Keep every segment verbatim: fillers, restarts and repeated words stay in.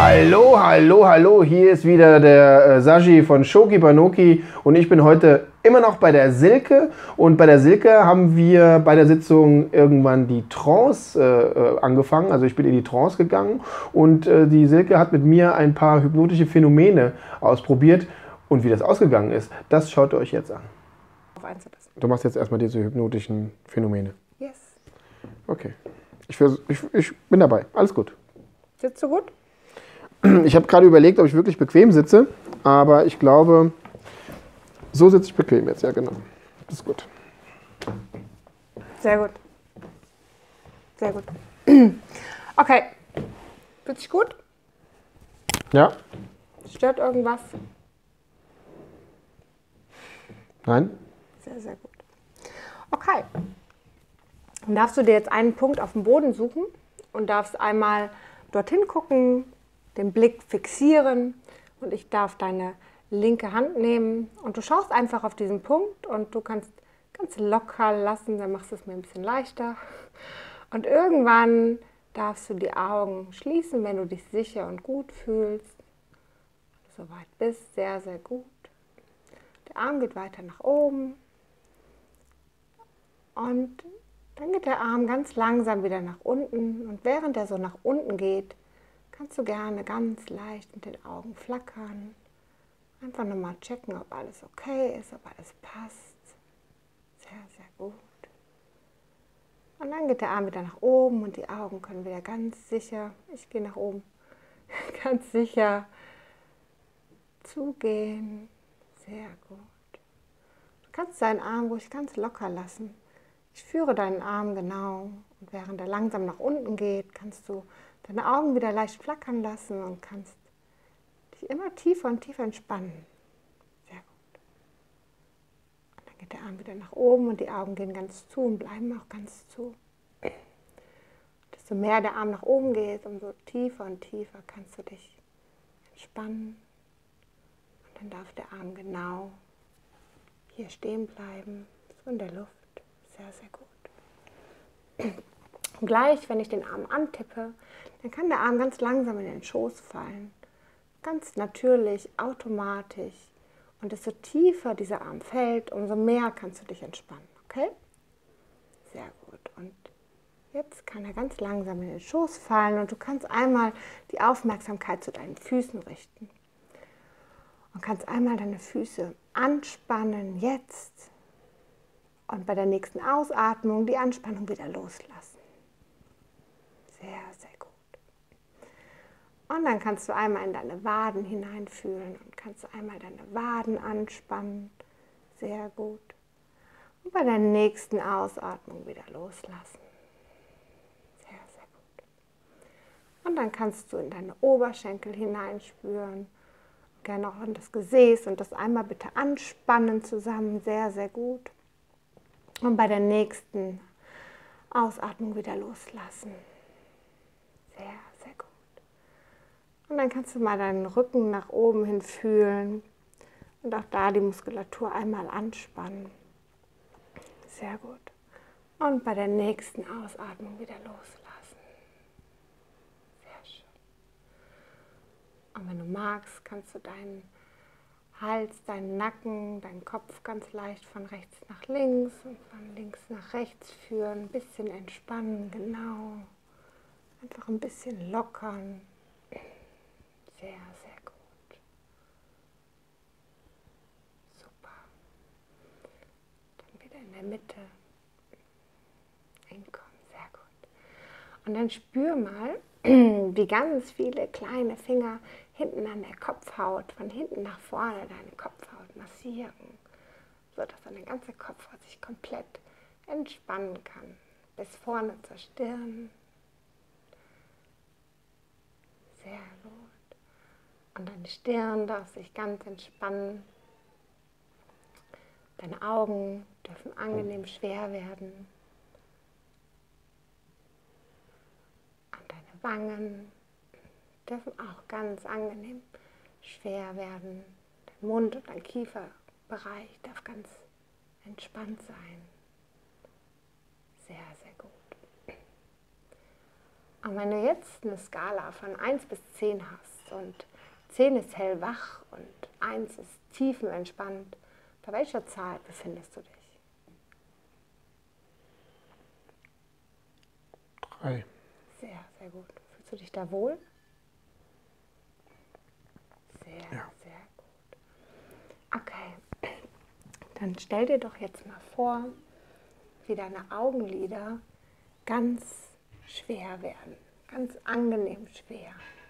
Hallo, hallo, hallo, hier ist wieder der äh, Saji von Shoki Banoki und ich bin heute immer noch bei der Silke, und bei der Silke haben wir bei der Sitzung irgendwann die Trance äh, angefangen, also ich bin in die Trance gegangen und äh, die Silke hat mit mir ein paar hypnotische Phänomene ausprobiert, und wie das ausgegangen ist, das schaut ihr euch jetzt an. Du machst jetzt erstmal diese hypnotischen Phänomene. Yes. Okay, ich, ich, ich bin dabei, alles gut. Sitzt du gut? Ich habe gerade überlegt, ob ich wirklich bequem sitze, aber ich glaube, so sitze ich bequem jetzt, ja genau. Das ist gut. Sehr gut. Sehr gut. Okay. Fühlt sich gut? Ja? Stört irgendwas? Nein? Sehr, sehr gut. Okay. Dann darfst du dir jetzt einen Punkt auf dem Boden suchen und darfst einmal dorthin gucken, den Blick fixieren, und ich darf deine linke Hand nehmen und du schaust einfach auf diesen Punkt und du kannst ganz locker lassen, dann machst du es mir ein bisschen leichter. Und irgendwann darfst du die Augen schließen, wenn du dich sicher und gut fühlst. Soweit bist, sehr, sehr gut. Der Arm geht weiter nach oben und dann geht der Arm ganz langsam wieder nach unten, und während er so nach unten geht, kannst du gerne ganz leicht mit den Augen flackern. Einfach nochmal checken, ob alles okay ist, ob alles passt. Sehr, sehr gut. Und dann geht der Arm wieder nach oben und die Augen können wieder ganz sicher, ich gehe nach oben, ganz sicher zugehen. Sehr gut. Du kannst deinen Arm ruhig ganz locker lassen. Ich führe deinen Arm genau, und während er langsam nach unten geht, kannst du deine Augen wieder leicht flackern lassen und kannst dich immer tiefer und tiefer entspannen. Sehr gut. Und dann geht der Arm wieder nach oben und die Augen gehen ganz zu und bleiben auch ganz zu. Desto mehr der Arm nach oben geht, umso tiefer und tiefer kannst du dich entspannen. Und dann darf der Arm genau hier stehen bleiben, so in der Luft. Sehr, sehr gut. Und gleich, wenn ich den Arm antippe, dann kann der Arm ganz langsam in den Schoß fallen. Ganz natürlich, automatisch. Und desto tiefer dieser Arm fällt, umso mehr kannst du dich entspannen. Okay? Sehr gut. Und jetzt kann er ganz langsam in den Schoß fallen und du kannst einmal die Aufmerksamkeit zu deinen Füßen richten. Und kannst einmal deine Füße anspannen, jetzt. Und bei der nächsten Ausatmung die Anspannung wieder loslassen. Sehr, sehr gut. Und dann kannst du einmal in deine Waden hineinfühlen und kannst du einmal deine Waden anspannen. Sehr gut. Und bei der nächsten Ausatmung wieder loslassen. Sehr, sehr gut. Und dann kannst du in deine Oberschenkel hineinspüren. Gerne auch in das Gesäß und das einmal bitte anspannen zusammen. Sehr, sehr gut. Und bei der nächsten Ausatmung wieder loslassen. Sehr, sehr gut. Und dann kannst du mal deinen Rücken nach oben hin fühlen und auch da die Muskulatur einmal anspannen. Sehr gut. Und bei der nächsten Ausatmung wieder loslassen. Sehr schön. Und wenn du magst, kannst du deinen Hals, deinen Nacken, deinen Kopf ganz leicht von rechts nach links und von links nach rechts führen. Ein bisschen entspannen, genau. Einfach ein bisschen lockern. Sehr, sehr gut. Super. Dann wieder in der Mitte. Hinkommen, sehr gut. Und dann spür mal, wie ganz viele kleine Finger hinten an der Kopfhaut, von hinten nach vorne deine Kopfhaut massieren, sodass deine ganze Kopfhaut sich komplett entspannen kann, bis vorne zur Stirn. Sehr gut. Und deine Stirn darf sich ganz entspannen. Deine Augen dürfen angenehm schwer werden. Und deine Wangen dürfen auch ganz angenehm schwer werden. Dein Mund und dein Kieferbereich darf ganz entspannt sein. Sehr, sehr gut. Und wenn du jetzt eine Skala von eins bis zehn hast und zehn ist hellwach und eins ist tiefenentspannt, bei welcher Zahl befindest du dich? Drei. Sehr, sehr gut. Fühlst du dich da wohl? Sehr, Ja. sehr gut. Okay, dann stell dir doch jetzt mal vor, wie deine Augenlider ganz schwer werden, ganz angenehm schwer.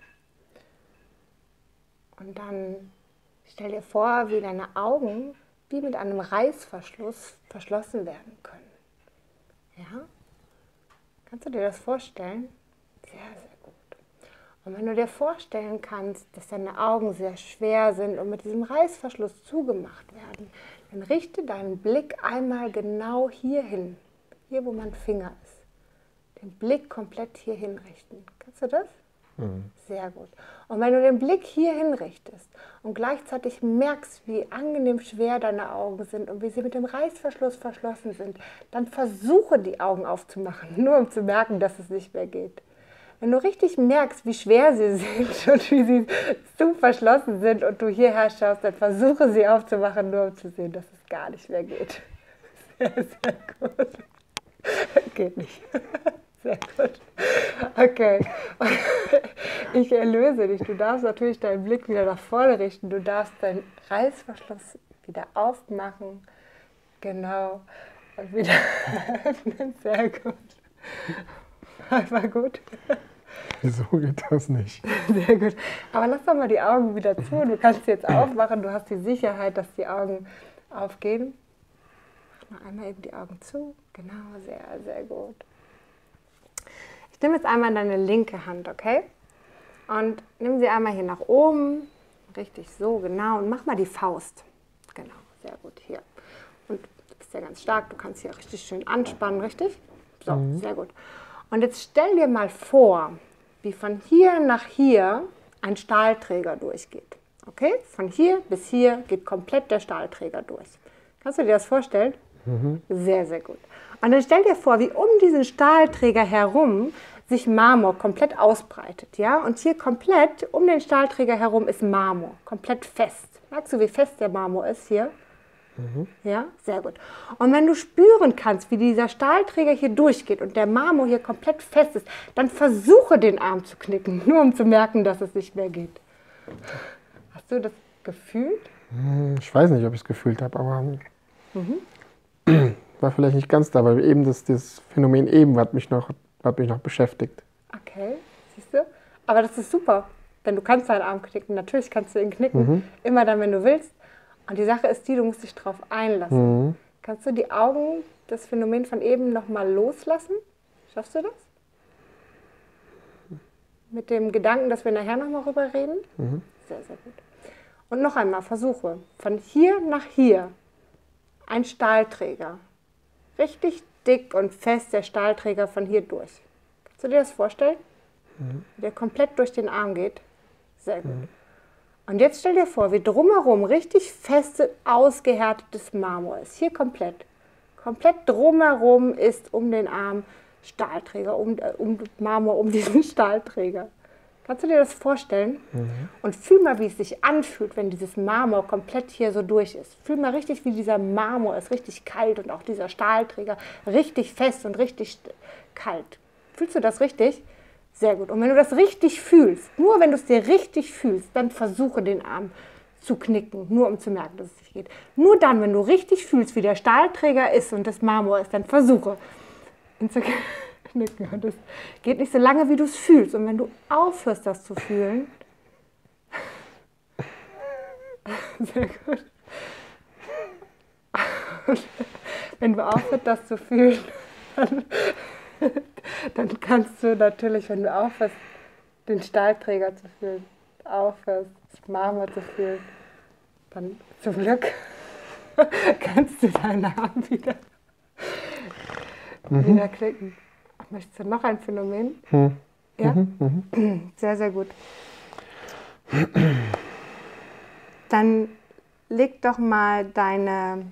Und dann stell dir vor, wie deine Augen wie mit einem Reißverschluss verschlossen werden können. Ja? Kannst du dir das vorstellen? Sehr, sehr gut. Und wenn du dir vorstellen kannst, dass deine Augen sehr schwer sind und mit diesem Reißverschluss zugemacht werden, dann richte deinen Blick einmal genau hier hin, hier wo mein Finger ist. Den Blick komplett hier hinrichten. Kannst du das? Mhm. Sehr gut. Und wenn du den Blick hier hinrichtest und gleichzeitig merkst, wie angenehm schwer deine Augen sind und wie sie mit dem Reißverschluss verschlossen sind, dann versuche die Augen aufzumachen, nur um zu merken, dass es nicht mehr geht. Wenn du richtig merkst, wie schwer sie sind und wie sie zu verschlossen sind und du hierher schaust, dann versuche sie aufzumachen, nur um zu sehen, dass es gar nicht mehr geht. Sehr, sehr gut. Geht nicht. Sehr gut. Okay. Ich erlöse dich. Du darfst natürlich deinen Blick wieder nach vorne richten. Du darfst deinen Reißverschluss wieder aufmachen. Genau. Und wieder öffnen. Sehr gut. War gut. Wieso geht das nicht? Sehr gut. Aber lass doch mal die Augen wieder zu. Du kannst sie jetzt aufmachen. Du hast die Sicherheit, dass die Augen aufgehen. Mach mal einmal eben die Augen zu. Genau, sehr, sehr gut. Ich nehme jetzt einmal deine linke Hand, okay? Und nimm sie einmal hier nach oben. Richtig so, genau. Und mach mal die Faust. Genau, sehr gut. Hier. Und du bist ja ganz stark. Du kannst hier richtig schön anspannen, richtig? So, mhm. Sehr gut. Und jetzt stell dir mal vor, wie von hier nach hier ein Stahlträger durchgeht. Okay? Von hier bis hier geht komplett der Stahlträger durch. Kannst du dir das vorstellen? Mhm. Sehr, sehr gut. Und dann stell dir vor, wie um diesen Stahlträger herum sich Marmor komplett ausbreitet. Ja? Und hier komplett um den Stahlträger herum ist Marmor, komplett fest. Merkst du, wie fest der Marmor ist hier? Mhm. Ja, sehr gut. Und wenn du spüren kannst, wie dieser Stahlträger hier durchgeht und der Marmor hier komplett fest ist, dann versuche den Arm zu knicken, nur um zu merken, dass es nicht mehr geht. Hast du das gefühlt? Ich weiß nicht, ob ich es gefühlt habe, aber mhm. war vielleicht nicht ganz da, weil eben das, das Phänomen eben hat mich, noch, hat mich noch beschäftigt. Okay, siehst du? Aber das ist super, denn du kannst deinen Arm knicken. Natürlich kannst du ihn knicken, mhm. immer dann, wenn du willst. Und die Sache ist die, du musst dich darauf einlassen. Mhm. Kannst du die Augen, das Phänomen von eben nochmal loslassen? Schaffst du das? Mit dem Gedanken, dass wir nachher nochmal rüber reden? Mhm. Sehr, sehr gut. Und noch einmal, versuche, von hier nach hier ein Stahlträger. Richtig dick und fest der Stahlträger von hier durch. Kannst du dir das vorstellen? Mhm. Der komplett durch den Arm geht? Sehr gut. Mhm. Und jetzt stell dir vor, wie drumherum richtig festes, ausgehärtetes Marmor ist. Hier komplett. Komplett drumherum ist um den Arm Stahlträger, um, äh, um Marmor um diesen Stahlträger. Kannst du dir das vorstellen? Mhm. Und fühl mal, wie es sich anfühlt, wenn dieses Marmor komplett hier so durch ist. Fühl mal richtig, wie dieser Marmor ist, richtig kalt und auch dieser Stahlträger richtig fest und richtig kalt. Fühlst du das richtig? Sehr gut. Und wenn du das richtig fühlst, nur wenn du es dir richtig fühlst, dann versuche den Arm zu knicken, nur um zu merken, dass es nicht geht. Nur dann, wenn du richtig fühlst, wie der Stahlträger ist und das Marmor ist, dann versuche ihn zu knicken. Und das geht nicht so lange, wie du es fühlst. Und wenn du aufhörst, das zu fühlen, sehr gut. Und wenn du aufhörst, das zu fühlen, dann dann kannst du natürlich, wenn du aufhörst, den Stahlträger zu fühlen, aufhörst, das Marmor zu fühlen, dann zum Glück kannst du deinen Arm wieder, mhm. wieder klicken. Möchtest du noch ein Phänomen? Mhm. Ja? Mhm. Mhm. Sehr, sehr gut. Dann leg doch mal deine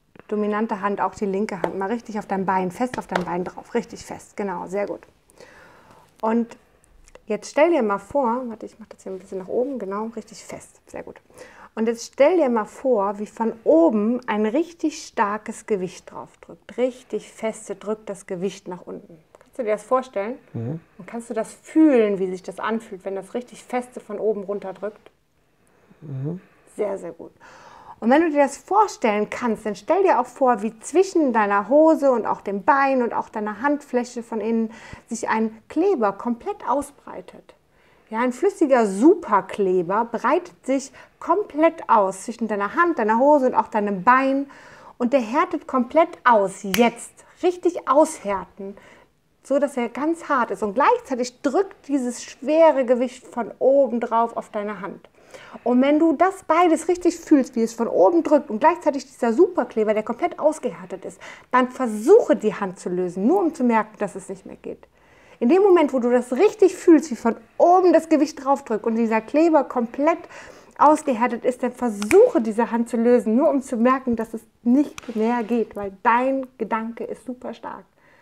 dominante Hand, auch die linke Hand, mal richtig auf dein Bein, fest auf dein Bein drauf, richtig fest, genau, sehr gut. Und jetzt stell dir mal vor, warte, ich mache das hier ein bisschen nach oben, genau, richtig fest, sehr gut. Und jetzt stell dir mal vor, wie von oben ein richtig starkes Gewicht drauf drückt. Richtig feste drückt das Gewicht nach unten. Kannst du dir das vorstellen? Mhm. Und kannst du das fühlen, wie sich das anfühlt, wenn das richtig feste von oben runter drückt? Mhm. Sehr, sehr gut. Und wenn du dir das vorstellen kannst, dann stell dir auch vor, wie zwischen deiner Hose und auch dem Bein und auch deiner Handfläche von innen sich ein Kleber komplett ausbreitet. Ja, ein flüssiger Superkleber breitet sich komplett aus zwischen deiner Hand, deiner Hose und auch deinem Bein. Und der härtet komplett aus, jetzt. Richtig aushärten, so dass er ganz hart ist. Und gleichzeitig drückt dieses schwere Gewicht von oben drauf auf deine Hand. Und wenn du das beides richtig fühlst, wie es von oben drückt und gleichzeitig dieser Superkleber, der komplett ausgehärtet ist, dann versuche die Hand zu lösen, nur um zu merken, dass es nicht mehr geht. In dem Moment, wo du das richtig fühlst, wie von oben das Gewicht draufdrückt und dieser Kleber komplett ausgehärtet ist, dann versuche diese Hand zu lösen, nur um zu merken, dass es nicht mehr geht, weil dein Gedanke ist super stark.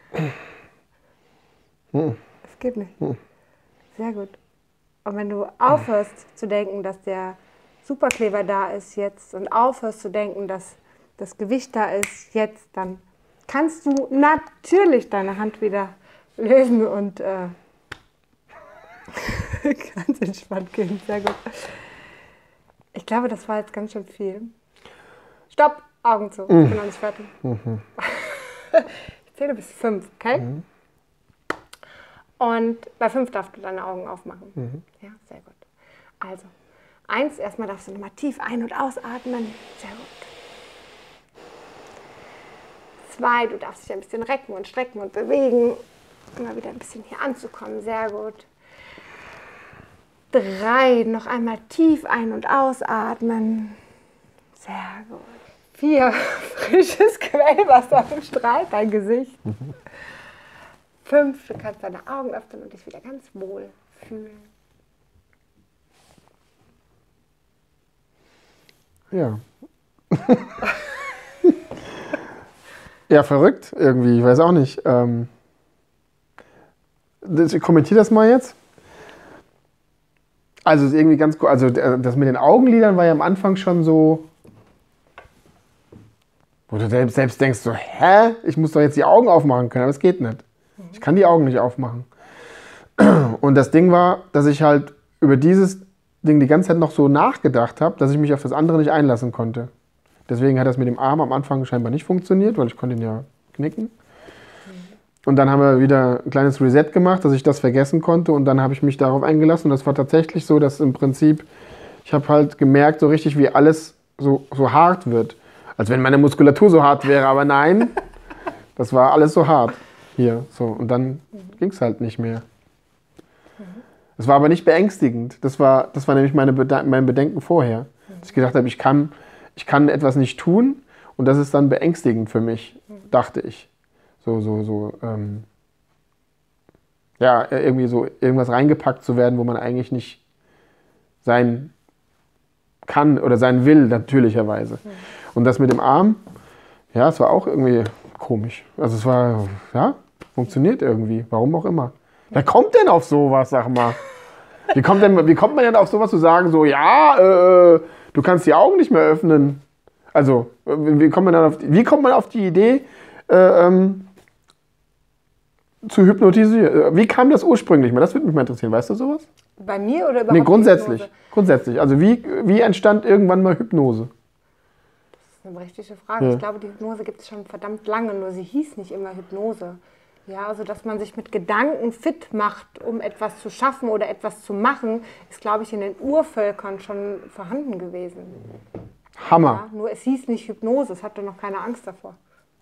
Es geht nicht. Sehr gut. Und wenn du aufhörst zu denken, dass der Superkleber da ist jetzt und aufhörst zu denken, dass das Gewicht da ist jetzt, dann kannst du natürlich deine Hand wieder lösen und äh, ganz entspannt gehen. Sehr gut. Ich glaube, das war jetzt ganz schön viel. Stopp, Augen zu. Ich bin noch nicht fertig. Mhm. Ich zähle bis fünf, okay? Mhm. Und bei fünf darfst du deine Augen aufmachen. Mhm. Ja, sehr gut. Also, eins, erstmal darfst du nochmal tief ein- und ausatmen. Sehr gut. Zwei, du darfst dich ein bisschen recken und strecken und bewegen. Immer wieder ein bisschen hier anzukommen. Sehr gut. Drei, noch einmal tief ein- und ausatmen. Sehr gut. Vier, frisches Quellwasser strahlt dein Gesicht. Mhm. Fünf, du kannst deine Augen öffnen und dich wieder ganz wohl fühlen. Ja. Ja, verrückt irgendwie, ich weiß auch nicht. Ähm, ich kommentiere das mal jetzt. Also ist irgendwie ganz cool. Also das mit den Augenlidern war ja am Anfang schon so, wo du selbst, selbst denkst so, hä? Ich muss doch jetzt die Augen aufmachen können, aber es geht nicht. Ich kann die Augen nicht aufmachen. Und das Ding war, dass ich halt über dieses Ding die ganze Zeit noch so nachgedacht habe, dass ich mich auf das andere nicht einlassen konnte. Deswegen hat das mit dem Arm am Anfang scheinbar nicht funktioniert, weil ich konnte ihn ja knicken. Und dann haben wir wieder ein kleines Reset gemacht, dass ich das vergessen konnte. Und dann habe ich mich darauf eingelassen. Und das war tatsächlich so, dass im Prinzip, ich habe halt gemerkt, so richtig, wie alles so, so hart wird. Als wenn meine Muskulatur so hart wäre. Aber nein, das war alles so hart. Hier, so. Und dann ging es halt nicht mehr. Es war aber nicht beängstigend. Das war, das war nämlich meine Bede- mein Bedenken vorher. Dass ich gedacht habe, ich kann, ich kann etwas nicht tun und das ist dann beängstigend für mich, dachte ich. So, so, so, ähm, ja, irgendwie so irgendwas reingepackt zu werden, wo man eigentlich nicht sein kann oder sein will, natürlicherweise. Und das mit dem Arm, ja, es war auch irgendwie komisch. Also es war, ja, funktioniert irgendwie, warum auch immer. Wer kommt denn auf sowas, sag mal? Wie kommt, denn, wie kommt man denn auf sowas zu sagen, so, ja, äh, du kannst die Augen nicht mehr öffnen? Also, wie kommt man dann auf die, wie kommt man auf die Idee, äh, ähm, zu hypnotisieren? Wie kam das ursprünglich mal? Das würde mich mal interessieren. Weißt du sowas? Bei mir oder überhaupt? Nee, grundsätzlich. Hypnose? Grundsätzlich. Also wie, wie entstand irgendwann mal Hypnose? Das ist eine berechtigte Frage. Ja. Ich glaube, die Hypnose gibt es schon verdammt lange, nur sie hieß nicht immer Hypnose. Ja, also dass man sich mit Gedanken fit macht, um etwas zu schaffen oder etwas zu machen, ist, glaube ich, in den Urvölkern schon vorhanden gewesen. Hammer. Ja, nur es hieß nicht Hypnose, es hatte noch keine Angst davor.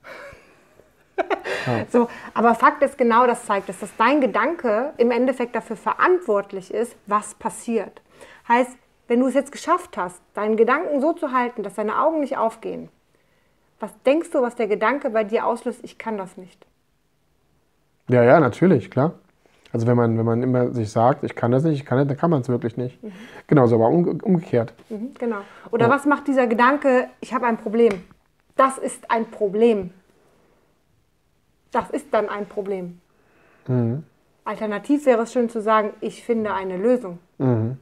Ja. So, aber Fakt ist, genau das zeigt es, dass dein Gedanke im Endeffekt dafür verantwortlich ist, was passiert. Heißt, wenn du es jetzt geschafft hast, deinen Gedanken so zu halten, dass deine Augen nicht aufgehen, was denkst du, was der Gedanke bei dir auslöst? Ich kann das nicht. Ja, ja, natürlich, klar. Also wenn man, wenn man immer sich sagt, ich kann das nicht, ich kann das, dann kann man es wirklich nicht. Mhm. Genauso, aber um, umgekehrt. Mhm, genau. Oder ja. Was macht dieser Gedanke, ich habe ein Problem? Das ist ein Problem. Das ist dann ein Problem. Mhm. Alternativ wäre es schön zu sagen, ich finde eine Lösung. Mhm.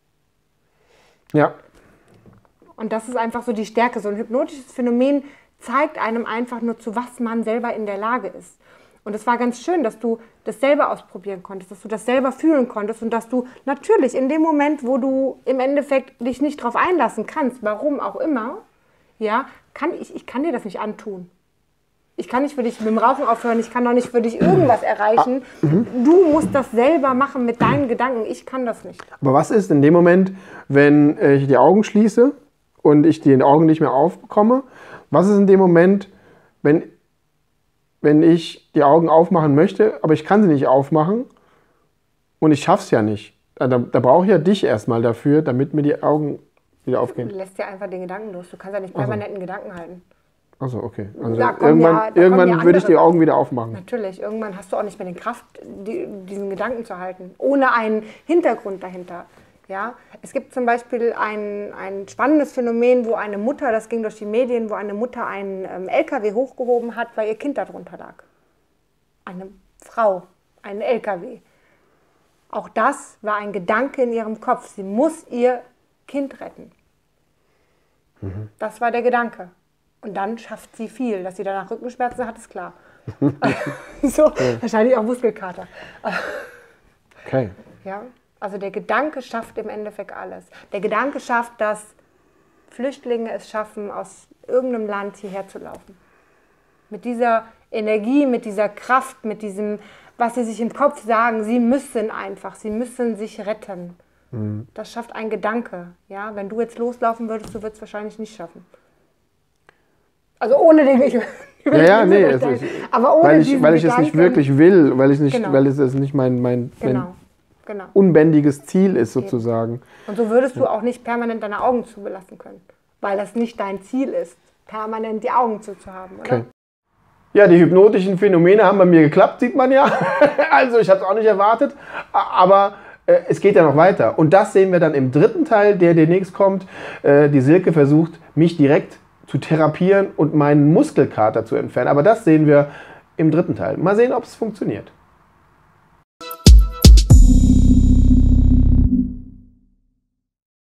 Ja. Und das ist einfach so die Stärke. So ein hypnotisches Phänomen zeigt einem einfach nur, zu was man selber in der Lage ist. Und es war ganz schön, dass du das selber ausprobieren konntest, dass du das selber fühlen konntest und dass du natürlich in dem Moment, wo du im Endeffekt dich nicht drauf einlassen kannst, warum auch immer, ja, kann ich, ich kann dir das nicht antun. Ich kann nicht für dich mit dem Rauchen aufhören, ich kann auch nicht für dich irgendwas erreichen. Du musst das selber machen mit deinen Gedanken, ich kann das nicht. Aber was ist in dem Moment, wenn ich die Augen schließe und ich die Augen nicht mehr aufbekomme? Was ist in dem Moment, wenn, wenn ich die Augen aufmachen möchte, aber ich kann sie nicht aufmachen und ich schaffe es ja nicht? Da, da brauche ich ja dich erstmal dafür, damit mir die Augen wieder aufgehen. Du lässt ja einfach den Gedanken los. Du kannst ja nicht permanent einen Gedanken halten. Achso, okay. Also Da kommen irgendwann, ja- da irgendwann kommen ja würde ich die andere Augen wieder aufmachen. Natürlich, irgendwann hast du auch nicht mehr die Kraft, die, diesen Gedanken zu halten, ohne einen Hintergrund dahinter. Ja? Es gibt zum Beispiel ein, ein spannendes Phänomen, wo eine Mutter, das ging durch die Medien, wo eine Mutter einen ähm, L K W hochgehoben hat, weil ihr Kind darunter lag. Eine Frau, einen L K W. Auch das war ein Gedanke in ihrem Kopf. Sie muss ihr Kind retten. Mhm. Das war der Gedanke. Und dann schafft sie viel. Dass sie danach Rückenschmerzen hat, ist klar. So, wahrscheinlich auch Muskelkater. Okay. Ja? Also der Gedanke schafft im Endeffekt alles. Der Gedanke schafft, dass Flüchtlinge es schaffen, aus irgendeinem Land hierher zu laufen. Mit dieser Energie, mit dieser Kraft, mit diesem, was sie sich im Kopf sagen, sie müssen einfach, sie müssen sich retten. Mhm. Das schafft ein Gedanke. Ja? Wenn du jetzt loslaufen würdest, du würdest es wahrscheinlich nicht schaffen. Also ohne den ich, Ja, ja, nee, es ist, aber ohne weil ich, diesen weil ich es nicht Gedanken- wirklich will, weil, ich nicht, Genau. weil es es nicht mein, mein, mein Genau, genau. unbändiges Ziel ist sozusagen. Und so würdest du auch nicht permanent deine Augen zubelassen können, weil das nicht dein Ziel ist, permanent die Augen zuzuhaben, oder? Okay. Ja, die hypnotischen Phänomene haben bei mir geklappt, sieht man ja. Also ich habe es auch nicht erwartet, aber äh, es geht ja noch weiter. Und das sehen wir dann im dritten Teil, der demnächst kommt. Äh, die Silke versucht, mich direkt zu therapieren und meinen Muskelkater zu entfernen. Aber das sehen wir im dritten Teil. Mal sehen, ob es funktioniert.